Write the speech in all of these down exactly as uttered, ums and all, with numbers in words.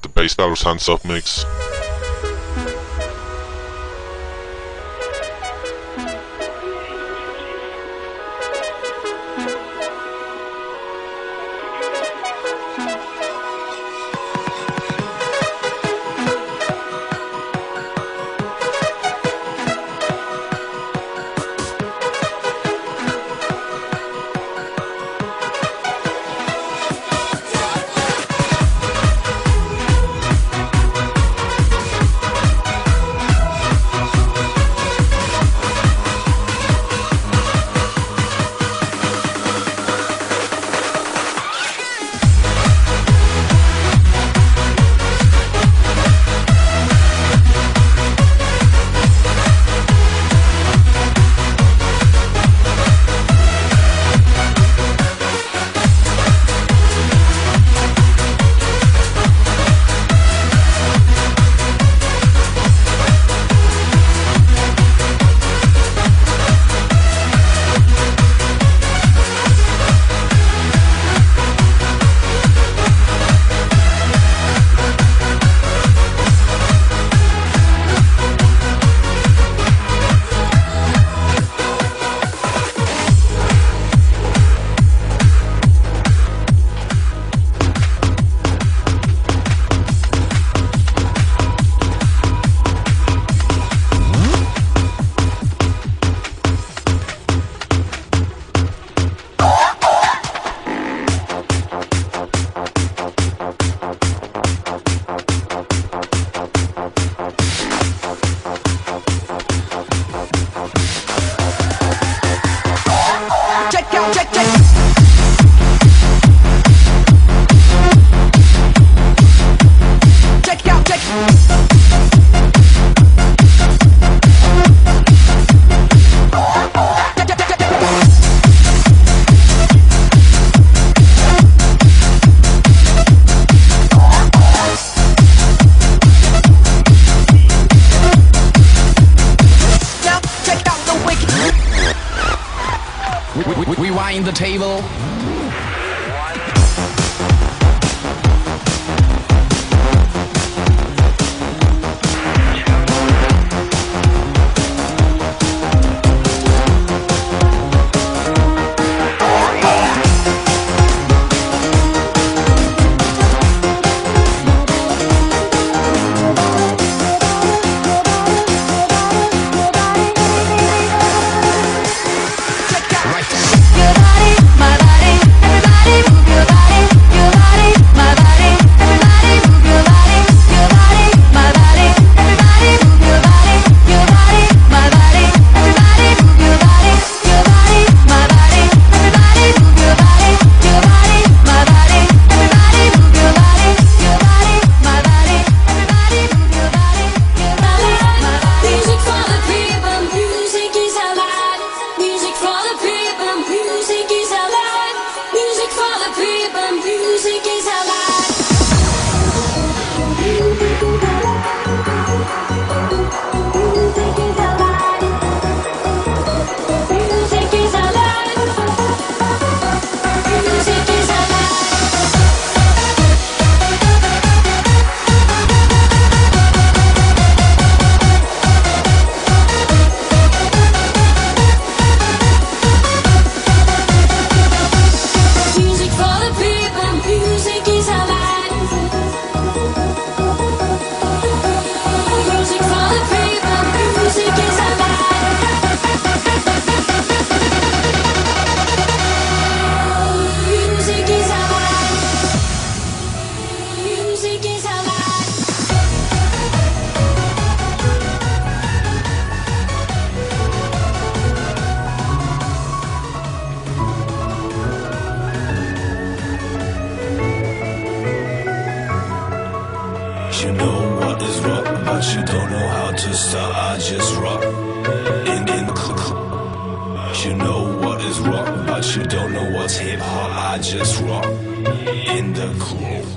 the Bass Battle Sound Self Mix. Rewind the table. You know what is rock, but you don't know how to start. I just rock in in club. You know what is rock, but you don't know what's hip hop. I just rock in the club.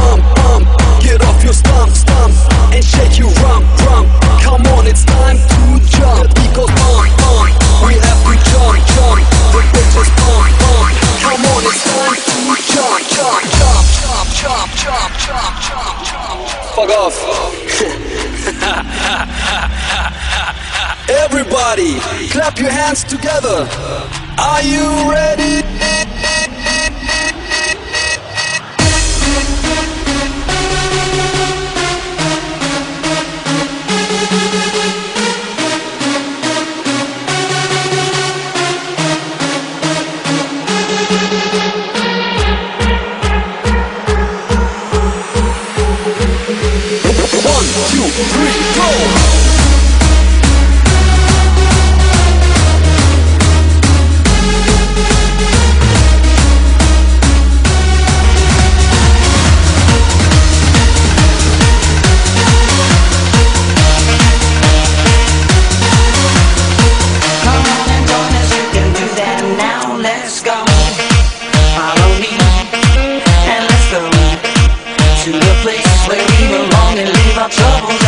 pump, pump. Get off your stump, stump, and shake your rump, rump. Come on, it's time to jump. Because pump, pump, we have to jump, jump. The bitches pump, pump. Come on, it's time to jump, jump, jump, jump, jump, jump, jump, jump, jump. Fuck off. Everybody, clap your hands together. Are you ready? One, two, three, go! To the place where we belong and leave our troubles